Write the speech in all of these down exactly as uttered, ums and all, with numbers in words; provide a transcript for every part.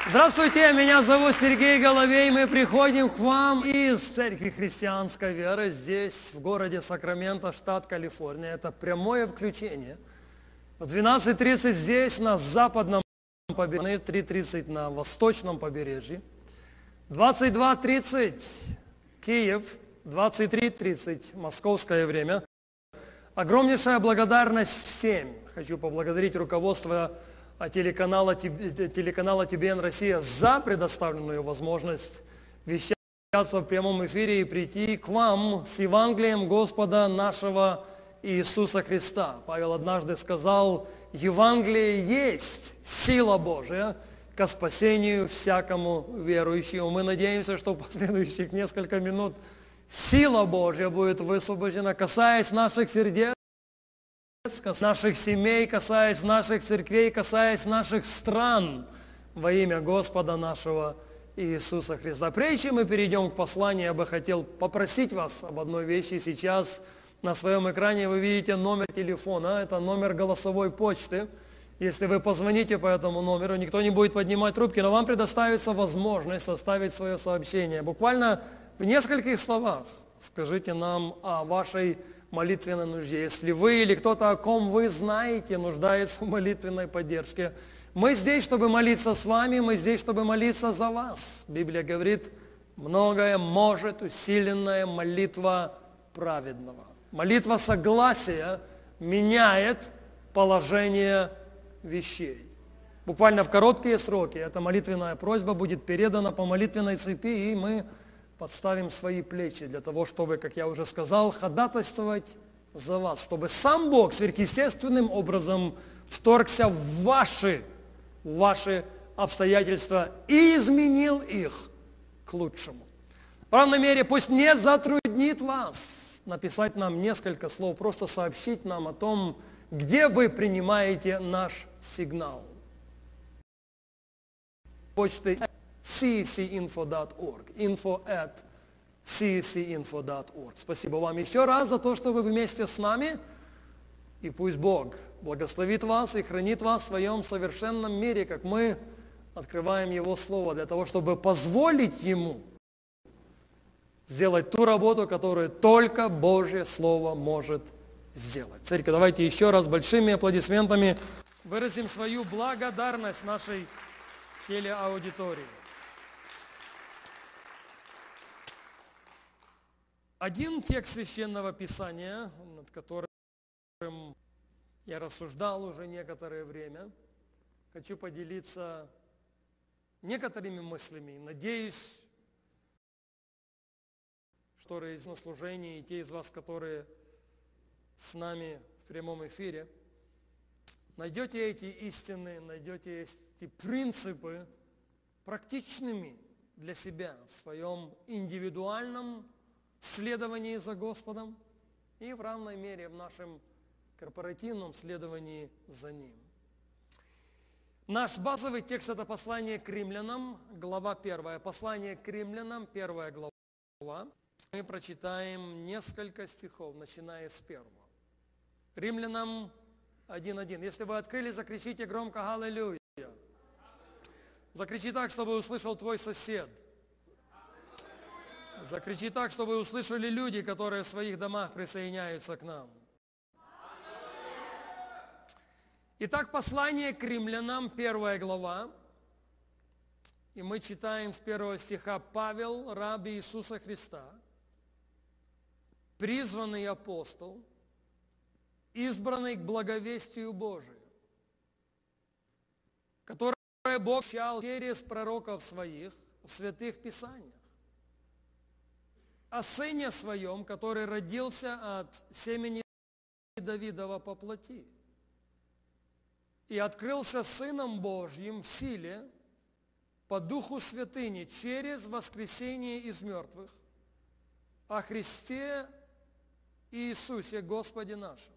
Здравствуйте, меня зовут Сергей Головей. Мы приходим к вам из Церкви Христианской Веры здесь, в городе Сакраменто, штат Калифорния. Это прямое включение. В двенадцать тридцать здесь, на западном побережье, в три тридцать на восточном побережье, двадцать два тридцать Киев, двадцать три тридцать московское время. Огромнейшая благодарность всем. Хочу поблагодарить руководство телеканала, телеканала Ти Би Эн Россия за предоставленную возможность вещаться в прямом эфире и прийти к вам с Евангелием Господа нашего Иисуса Христа. Павел однажды сказал: Евангелие есть сила Божия ко спасению всякому верующему. Мы надеемся, что в последующих несколько минут сила Божья будет высвобождена, касаясь наших сердец, касаясь наших семей, касаясь наших церквей, касаясь наших стран во имя Господа нашего Иисуса Христа. Прежде чем мы перейдем к посланию, я бы хотел попросить вас об одной вещи. Сейчас на своем экране вы видите номер телефона, это номер голосовой почты. Если вы позвоните по этому номеру, никто не будет поднимать трубки, но вам предоставится возможность составить свое сообщение. Буквально в нескольких словах скажите нам о вашей молитвенной нужде. Если вы или кто-то, о ком вы знаете, нуждается в молитвенной поддержке, мы здесь, чтобы молиться с вами, мы здесь, чтобы молиться за вас. Библия говорит: многое может усиленная молитва праведного. Молитва согласия меняет положение вещей. Буквально в короткие сроки эта молитвенная просьба будет передана по молитвенной цепи, и мы подставим свои плечи для того, чтобы, как я уже сказал, ходатайствовать за вас, чтобы сам Бог сверхъестественным образом вторгся в ваши, в ваши обстоятельства и изменил их к лучшему. В равной мере пусть не затруднит вас написать нам несколько слов, просто сообщить нам о том, где вы принимаете наш сигнал. Почты си эф си инфо точка орг, info at си эф си инфо точка орг. Спасибо вам еще раз за то, что вы вместе с нами, и пусть Бог благословит вас и хранит вас в своем совершенном мире, как мы открываем Его Слово, для того, чтобы позволить Ему сделать ту работу, которую только Божье Слово может сделать. Церковь, давайте еще раз большими аплодисментами выразим свою благодарность нашей телеаудитории. Один текст Священного Писания, над которым я рассуждал уже некоторое время, хочу поделиться некоторыми мыслями. Надеюсь, что из на служении, и те из вас, которые с нами в прямом эфире, найдете эти истины, найдете эти принципы практичными для себя в своем индивидуальном следовании за Господом и в равной мере в нашем корпоративном следовании за Ним. Наш базовый текст – это послание к римлянам, глава первая. Послание к римлянам, первая глава. Мы прочитаем несколько стихов, начиная с первого. Римлянам один один. Если вы открыли, закричите громко «Аллилуйя». Закричи так, чтобы услышал твой сосед. Закричи так, чтобы услышали люди, которые в своих домах присоединяются к нам. Итак, послание к римлянам, первая глава. И мы читаем с первого стиха: «Павел, раб Иисуса Христа, призванный апостол, избранный к благовестию Божию, которое Бог чал через пророков своих в святых Писаниях, о Сыне Своем, который родился от семени Давидова по плоти и открылся Сыном Божьим в силе по Духу Святыни через воскресение из мертвых, о Христе Иисусе Господе нашем,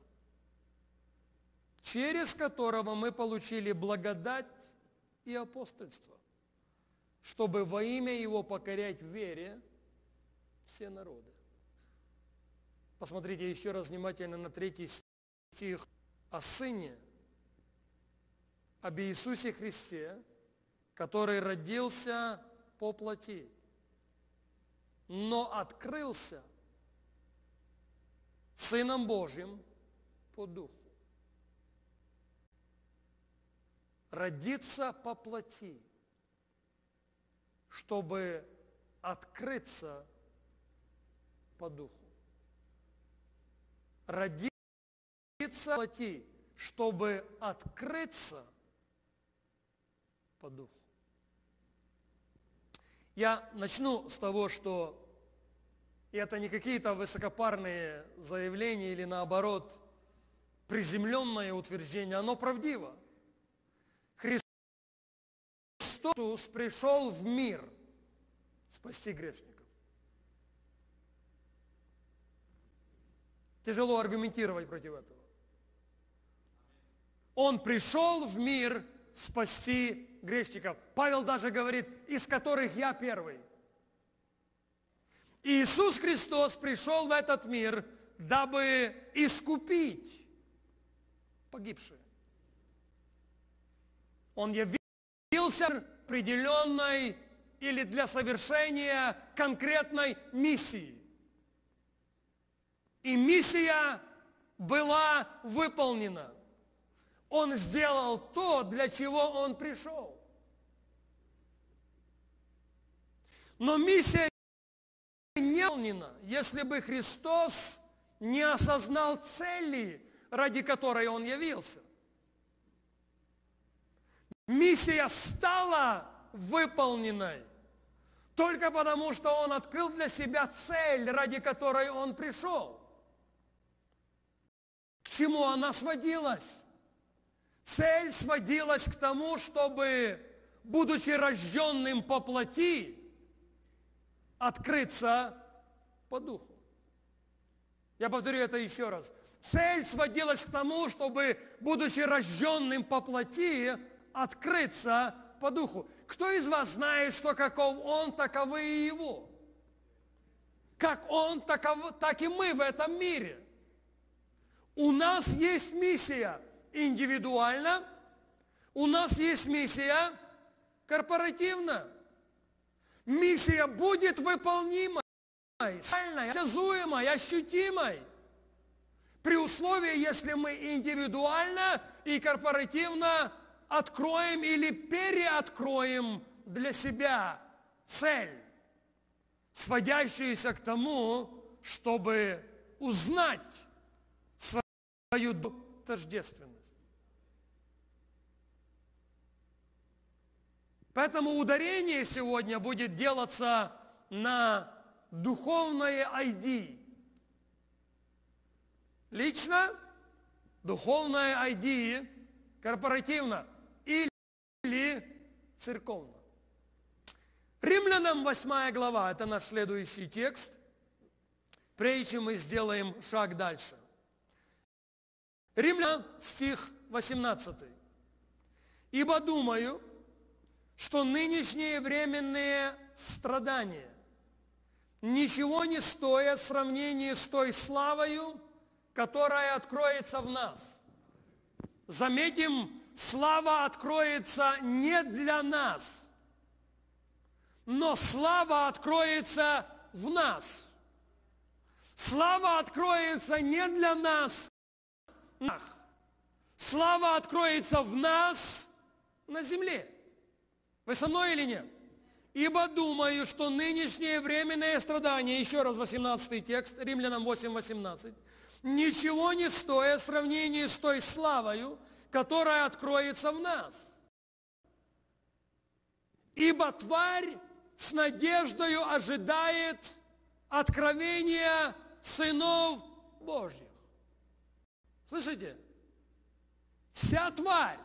через которого мы получили благодать и апостольство, чтобы во имя Его покорять в вере все народы». Посмотрите еще раз внимательно на третий стих. О Сыне, об Иисусе Христе, который родился по плоти, но открылся Сыном Божьим по духу. Родиться по плоти, чтобы открыться по духу. Родиться по плоти, чтобы открыться по духу. Я начну с того, что это не какие-то высокопарные заявления или наоборот приземленное утверждение, оно правдиво. Христос пришел в мир спасти грешников. Тяжело аргументировать против этого. Он пришел в мир спасти грешников. Павел даже говорит, из которых я первый. Иисус Христос пришел в этот мир, дабы искупить погибшие. Он явился определенной или для совершения конкретной миссии. И миссия была выполнена. Он сделал то, для чего он пришел. Но миссия не выполнена, если бы Христос не осознал цели, ради которой он явился. Миссия стала выполненной только потому, что он открыл для себя цель, ради которой он пришел. К чему она сводилась? Цель сводилась к тому, чтобы, будучи рожденным по плоти, открыться по духу. Я повторю это еще раз. Цель сводилась к тому, чтобы, будучи рожденным по плоти, открыться по духу. Кто из вас знает, что каков он, таковы и его? Как он, таков, так и мы в этом мире. У нас есть миссия индивидуально, у нас есть миссия корпоративно. Миссия будет выполнимой, осязуемой, ощутимой, при условии, если мы индивидуально и корпоративно откроем или переоткроем для себя цель, сводящуюся к тому, чтобы узнать свою тождественность. Поэтому ударение сегодня будет делаться на духовное ай ди. Лично, духовное ай ди, корпоративно или церковно. Римлянам восьмая глава, это наш следующий текст, прежде чем мы сделаем шаг дальше. Римлянам, стих восемнадцатый. «Ибо думаю, что нынешние временные страдания ничего не стоят в сравнении с той славою, которая откроется в нас». Заметим, слава откроется не для нас, но слава откроется в нас. Слава откроется не для нас, слава откроется в нас на земле. Вы со мной или нет? «Ибо думаю, что нынешние временные страдания», еще раз восемнадцатый текст, Римлянам восемь восемнадцать, «ничего не стоят в сравнении с той славою, которая откроется в нас. Ибо тварь с надеждою ожидает откровения сынов Божьих». Слышите? Вся тварь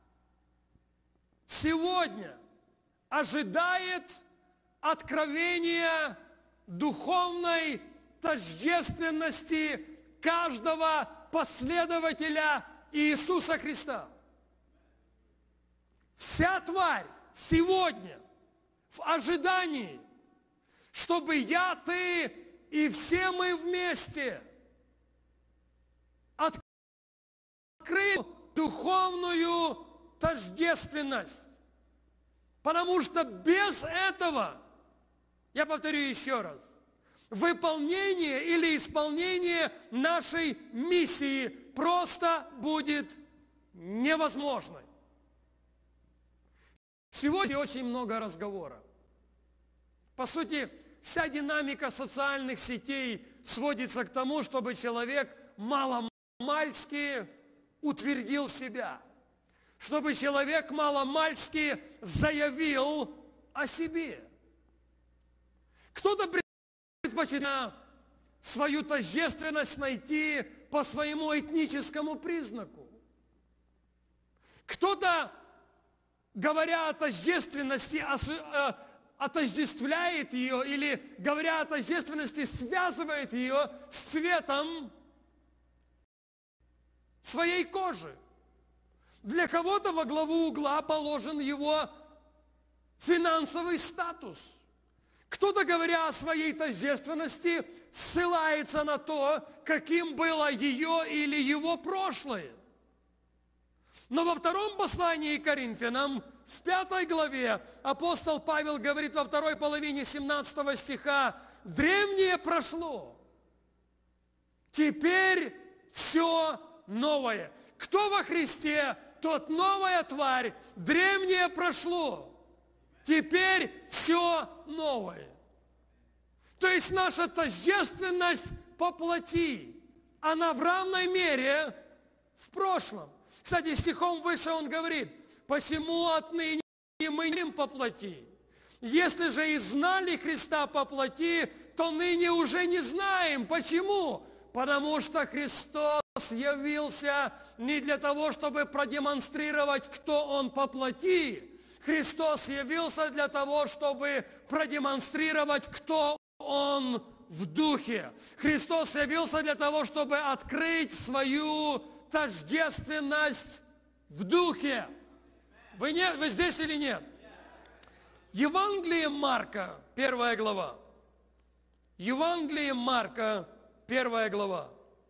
сегодня ожидает откровения духовной тождественности каждого последователя Иисуса Христа. Вся тварь сегодня в ожидании, чтобы я, ты и все мы вместе открыли духовную тождественность Потому что без этого, я повторю еще раз, выполнение или исполнение нашей миссии просто будет невозможно. Сегодня очень много разговора. По сути, вся динамика социальных сетей сводится к тому, чтобы человек маломальски утвердил себя, чтобы человек маломальски заявил о себе. Кто-то предпочитает свою тождественность найти по своему этническому признаку. Кто-то, говоря о тождественности, отождествляет ее или, говоря о тождественности, связывает ее с цветом своей кожи. Для кого-то во главу угла положен его финансовый статус. Кто-то, говоря о своей тождественности, ссылается на то, каким было ее или его прошлое. Но во втором послании к Коринфянам, в пятой главе, апостол Павел говорит во второй половине семнадцатого стиха: «Древнее прошло, теперь все новое». Кто во Христе, тот новая тварь. Древнее прошло, теперь все новое. То есть наша тождественность по плоти, она в равной мере в прошлом. Кстати, стихом выше он говорит: «Посему отныне мы не по плоти. Если же и знали Христа по плоти, то ныне уже не знаем». Почему? Потому что Христос явился не для того, чтобы продемонстрировать, кто Он по плоти. Христос явился для того, чтобы продемонстрировать, кто Он в духе. Христос явился для того, чтобы открыть свою тождественность в духе. Вы, не, вы здесь или нет? Евангелие Марка, первая глава. Евангелие Марка, первая глава.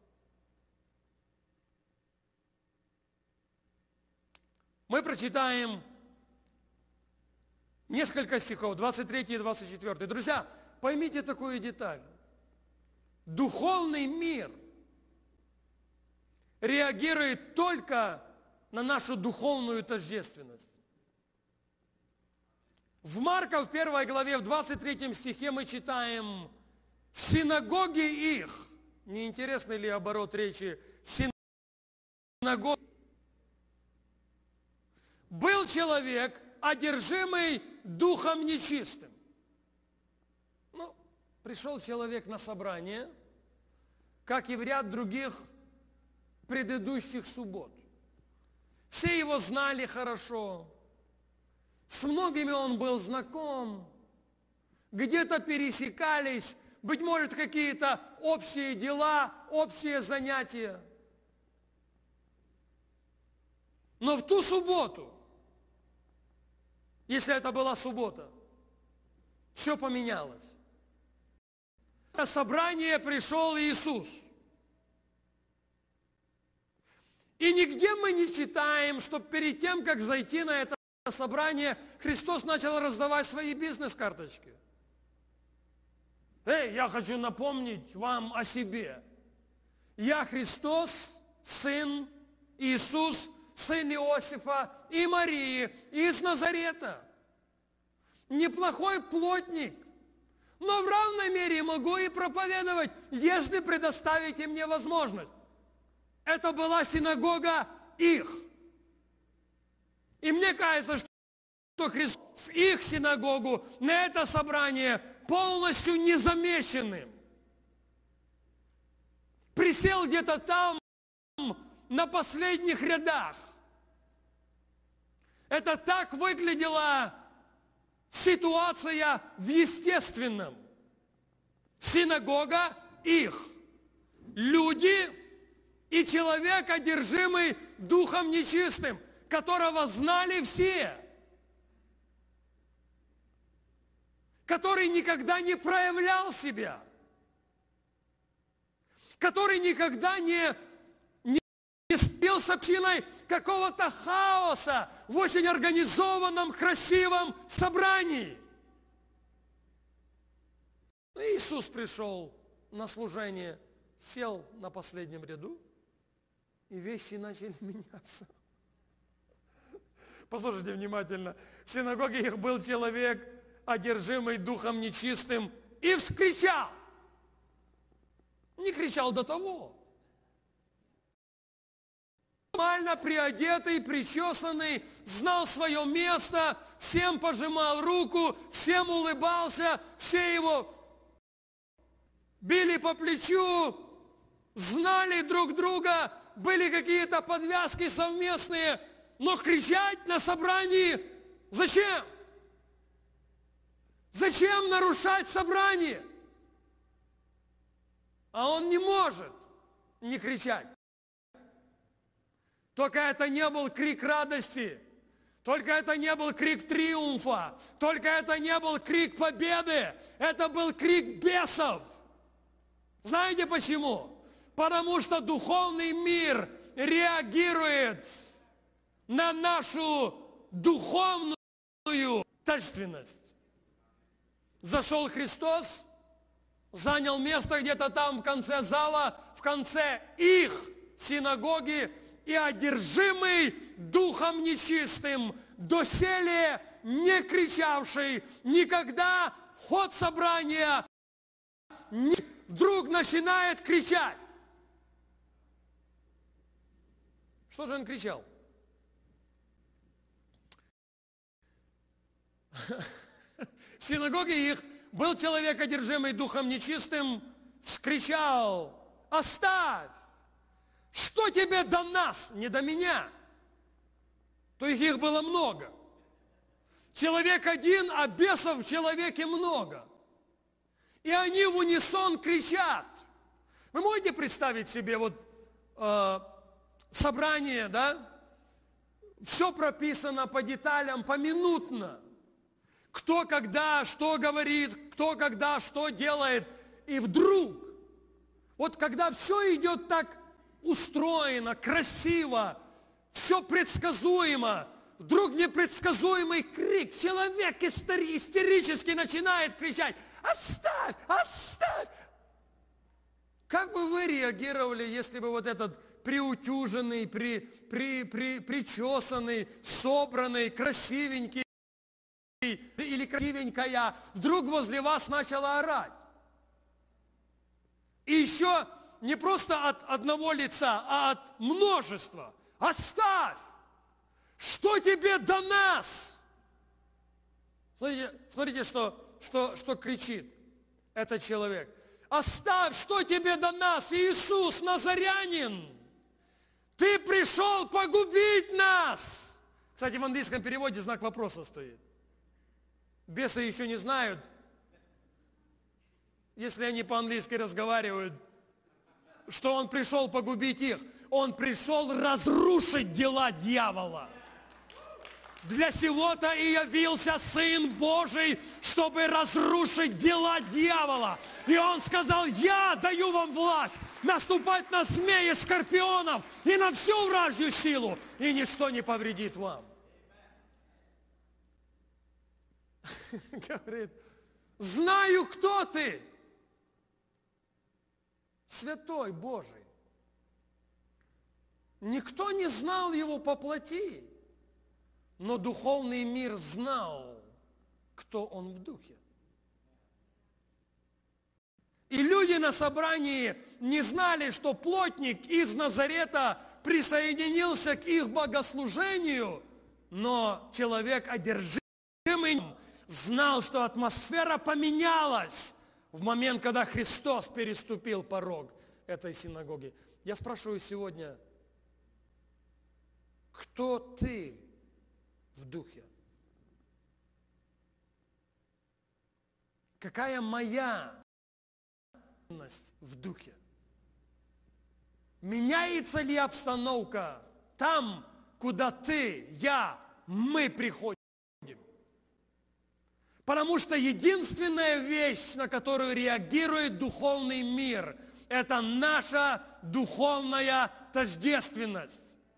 Мы прочитаем несколько стихов, двадцать третий и двадцать четвёртый. Друзья, поймите такую деталь. Духовный мир реагирует только на нашу духовную тождественность. В Марка, в первой главе, в двадцать третьем стихе мы читаем: «В синагоге их». Неинтересный ли оборот речи? В синагоге был человек, одержимый духом нечистым. Ну, пришел человек на собрание, как и в ряд других предыдущих суббот. Все его знали хорошо, с многими он был знаком, где-то пересекались, быть может, какие-то общие дела, общие занятия. Но в ту субботу, если это была суббота, все поменялось. На собрание пришел Иисус. И нигде мы не читаем, что перед тем, как зайти на это собрание, Христос начал раздавать свои бизнес-карточки. Эй, я хочу напомнить вам о себе. Я Христос, Сын Иисус, сын Иосифа и Марии из Назарета. Неплохой плотник, но в равной мере могу и проповедовать, если предоставите мне возможность. Это была синагога их. И мне кажется, что Христос в их синагогу, на это собрание полностью незамеченным присел где-то там на последних рядах. Это так выглядела ситуация в естественном. Синагога их. Люди и человек, одержимый духом нечистым, которого знали все, который никогда не проявлял себя, который никогда не, не стал с общиной какого-то хаоса в очень организованном, красивом собрании. И Иисус пришел на служение, сел на последнем ряду, и вещи начали меняться. Послушайте внимательно. В синагоге их был человек, одержимый духом нечистым, и вскричал. Не кричал до того. Нормально приодетый, причесанный, знал свое место, всем пожимал руку, всем улыбался, все его били по плечу, знали друг друга, были какие-то подвязки совместные, но кричать на собрании зачем? Зачем нарушать собрание? А он не может не кричать. Только это не был крик радости, только это не был крик триумфа, только это не был крик победы, это был крик бесов. Знаете почему? Потому что духовный мир реагирует на нашу духовную тождественность. Зашел Христос, занял место где-то там в конце зала, в конце их синагоги, и одержимый духом нечистым, доселе не кричавший, никогда ход собрания не, вдруг начинает кричать. Что же он кричал? В синагоге их был человек, одержимый духом нечистым, вскричал: оставь! Что тебе до нас, не до меня? То их, их было много. Человек один, а бесов в человеке много. И они в унисон кричат. Вы можете представить себе вот э, собрание, да? Все прописано по деталям, поминутно. Кто когда что говорит, кто когда что делает. И вдруг, вот когда все идет так устроено, красиво, все предсказуемо, вдруг непредсказуемый крик, человек истерически начинает кричать: оставь, оставь! Как бы вы реагировали, если бы вот этот приутюженный, при, при, при, причесанный, собранный, красивенький или красивенькая вдруг возле вас начала орать? И еще не просто от одного лица, а от множества. Оставь! Что тебе до нас? Смотрите, смотрите что, что, что кричит этот человек. Оставь, что тебе до нас, Иисус Назарянин? Ты пришел погубить нас. Кстати, в английском переводе знак вопроса стоит. Бесы еще не знают, если они по-английски разговаривают, что он пришел погубить их. Он пришел разрушить дела дьявола. Для сего-то и явился Сын Божий, чтобы разрушить дела дьявола. И он сказал: я даю вам власть наступать на змеи, скорпионов и на всю вражью силу, и ничто не повредит вам. Говорит: знаю, кто ты. Святой Божий. Никто не знал его по плоти, но духовный мир знал, кто он в духе. И люди на собрании не знали, что плотник из Назарета присоединился к их богослужению, но человек, одержимый, знал, что атмосфера поменялась в момент, когда Христос переступил порог этой синагоги. Я спрашиваю сегодня: кто ты в духе? Какая моя ценность в духе? Меняется ли обстановка там, куда ты, я, мы приходим? Потому что единственная вещь, на которую реагирует духовный мир, это наша духовная тождественность.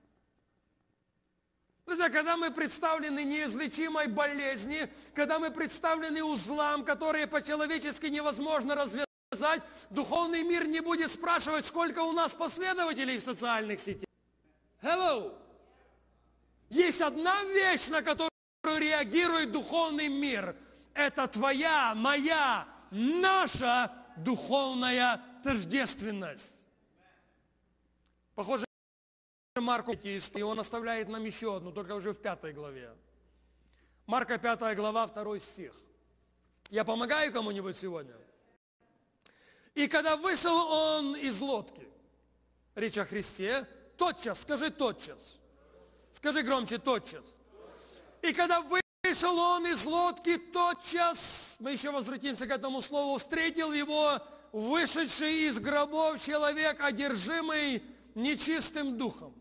Друзья, когда мы представлены неизлечимой болезни, когда мы представлены узлам, которые по-человечески невозможно развязать, духовный мир не будет спрашивать, сколько у нас последователей в социальных сетях. Hello! Есть одна вещь, на которую реагирует духовный мир. Это твоя, моя, наша духовная тождественность. Похоже, Марку, и он оставляет нам еще одну, только уже в пятой главе. Марка пятая глава, второй стих. Я помогаю кому-нибудь сегодня? И когда вышел он из лодки, речь о Христе, тотчас, скажи тотчас, скажи громче тотчас. И когда вышел он из лодки, тотчас, мы еще возвратимся к этому слову, встретил его вышедший из гробов человек, одержимый нечистым духом.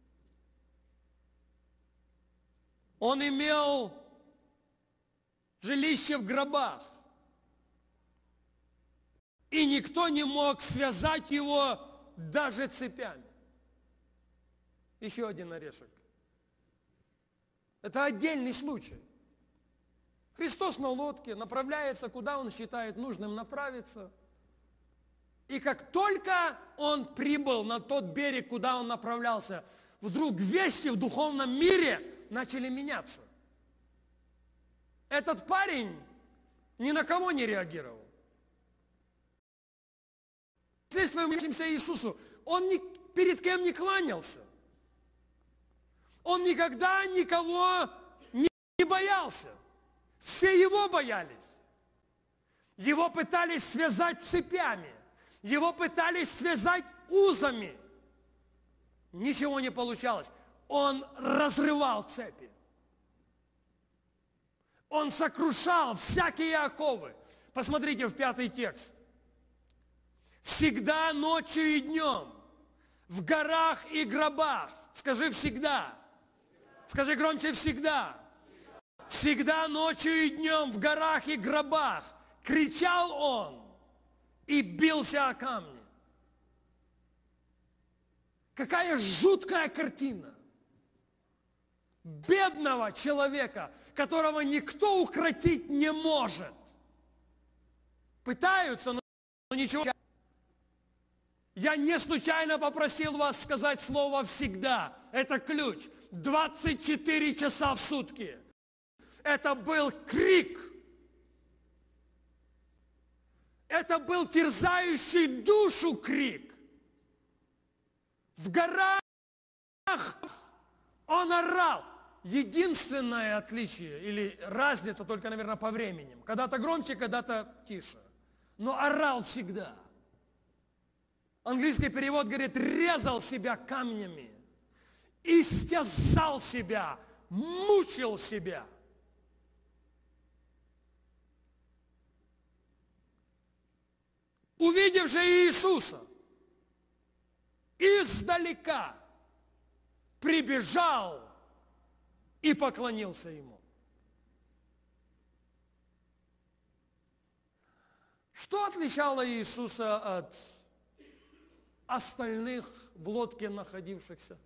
Он имел жилище в гробах. И никто не мог связать его даже цепями. Еще один орешек. Это отдельный случай. Христос на лодке направляется, куда он считает нужным направиться. И как только он прибыл на тот берег, куда он направлялся, вдруг вещи в духовном мире начали меняться. Этот парень ни на кого не реагировал. Следствие мы учимся Иисусу. Он ни перед кем не кланялся. Он никогда никого не боялся. Все его боялись. Его пытались связать цепями. Его пытались связать узами. Ничего не получалось. Он разрывал цепи. Он сокрушал всякие оковы. Посмотрите в пятый текст. Всегда ночью и днем, в горах и гробах. Скажи всегда. Скажи громче всегда. Всегда ночью и днем, в горах и гробах. Кричал он и бился о камни. Какая жуткая картина. Бедного человека, которого никто укротить не может. Пытаются, но ничего. Я не случайно попросил вас сказать слово «всегда». Это ключ. двадцать четыре часа в сутки. Это был крик. Это был терзающий душу крик. В горах он орал. Единственное отличие или разница только, наверное, по времени. Когда-то громче, когда-то тише. Но орал всегда. Английский перевод говорит, резал себя камнями, истязал себя, мучил себя. Увидев же Иисуса, издалека прибежал и поклонился Ему. Что отличало Иисуса от остальных в лодке находившихся?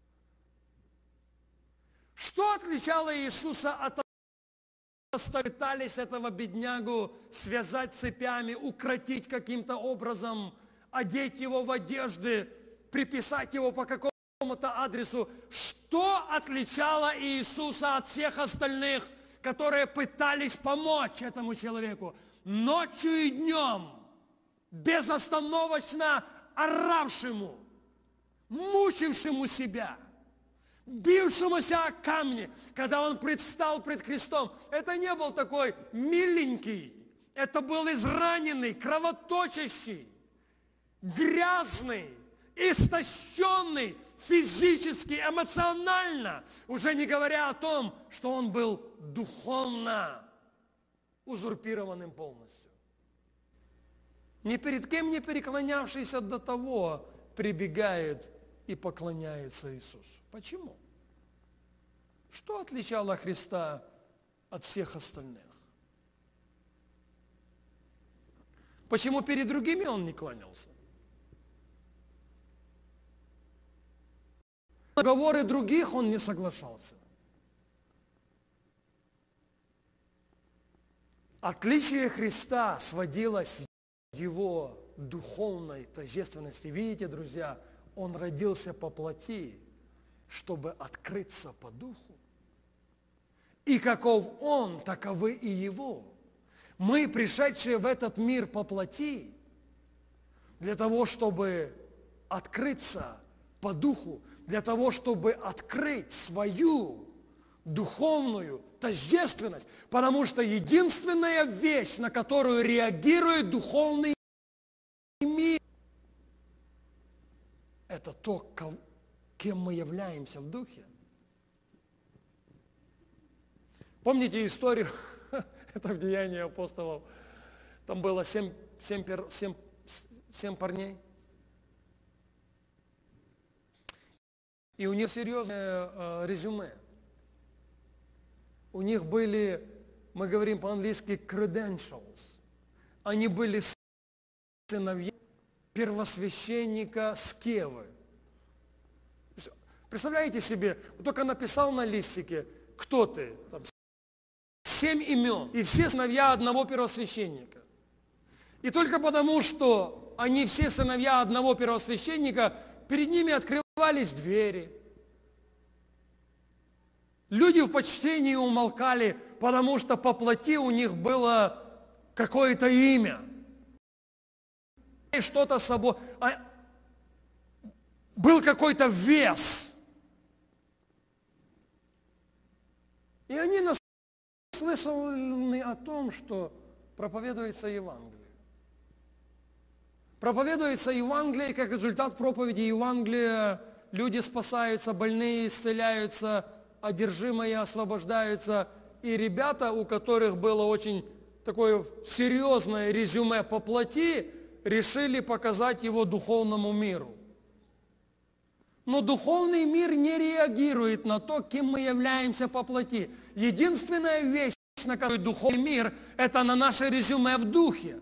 Что отличало Иисуса от остальных? Пытались этого беднягу связать цепями, укротить каким-то образом, одеть его в одежды, приписать его по какому-то адресу. Что отличало Иисуса от всех остальных, которые пытались помочь этому человеку? Ночью и днем, безостановочно оравшему, мучившему себя, бившемуся о камни, когда он предстал пред Христом. Это не был такой миленький, это был израненный, кровоточащий, грязный, истощенный физически, эмоционально, уже не говоря о том, что он был духовно узурпированным полностью. Ни перед кем не преклонявшийся до того прибегает и поклоняется Иисусу. Почему? Что отличало Христа от всех остальных? Почему перед другими он не кланялся? договоры других он не соглашался. Отличие Христа сводилось в его духовной тождественности. Видите, друзья, он родился по плоти, чтобы открыться по духу. И каков он, таковы и его. Мы, пришедшие в этот мир по плоти, для того, чтобы открыться по духу, для того, чтобы открыть свою духовную тождественность, потому что единственная вещь, на которую реагирует духовный мир, это то, кем мы являемся в духе. Помните историю, это в Деянии апостолов, там было семь, семь, семь, семь парней, и у них серьезное э, резюме. У них были, мы говорим по-английски, credentials. Они были сыновья первосвященника Скевы. Представляете себе, только написал на листике, кто ты? Там, семь имен. И все сыновья одного первосвященника. И только потому, что они все сыновья одного первосвященника, перед ними открывались двери. Люди в почтении умолкали, потому что по плоти у них было какое-то имя. И что-то собой. А был какой-то вес. И они наслышаны о том, что проповедуется Евангелие. Проповедуется Евангелие, и как результат проповеди Евангелия люди спасаются, больные исцеляются, одержимые освобождаются. И ребята, у которых было очень такое серьезное резюме по плоти, решили показать его духовному миру. Но духовный мир не реагирует на то, кем мы являемся по плоти. Единственная вещь, на которую духовный мир, это на наше резюме в духе.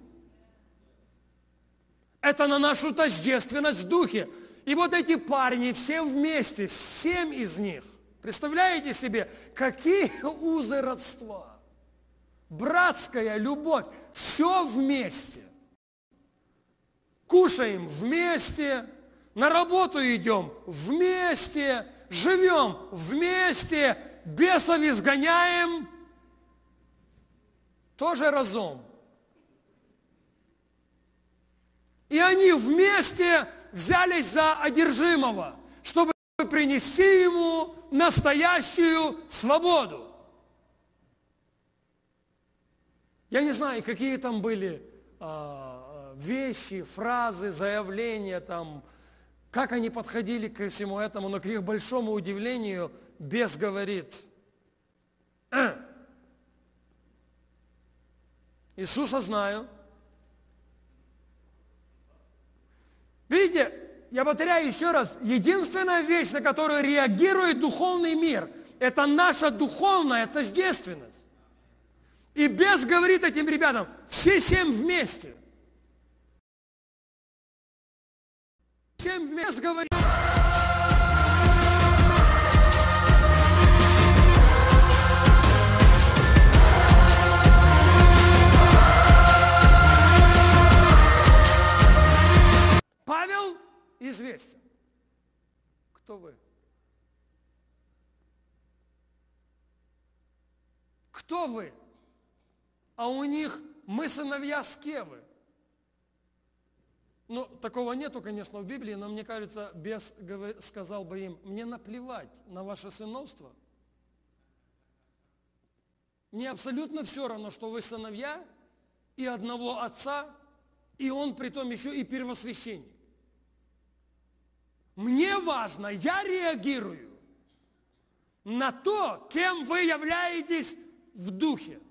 Это на нашу тождественность в духе. И вот эти парни все вместе, семь из них, представляете себе, какие узы родства, братская любовь, все вместе. Кушаем вместе, на работу идем вместе, живем вместе, бесов изгоняем, тоже разом. И они вместе взялись за одержимого, чтобы принести ему настоящую свободу. Я не знаю, какие там были а, вещи, фразы, заявления, там, как они подходили ко всему этому, но к их большому удивлению бес говорит: э, Иисуса знаю. Видите, я повторяю еще раз, единственная вещь, на которую реагирует духовный мир, это наша духовная тождественность. И бес говорит этим ребятам, все семь вместе. Семь вместе говорит. Павел известен. Кто вы? Кто вы? А у них мы сыновья Скевы. Ну, такого нету, конечно, в Библии, но мне кажется, бес сказал бы им: мне наплевать на ваше сыновство. Мне абсолютно все равно, что вы сыновья и одного отца, и он притом еще и первосвященник. Мне важно, я реагирую на то, кем вы являетесь в духе.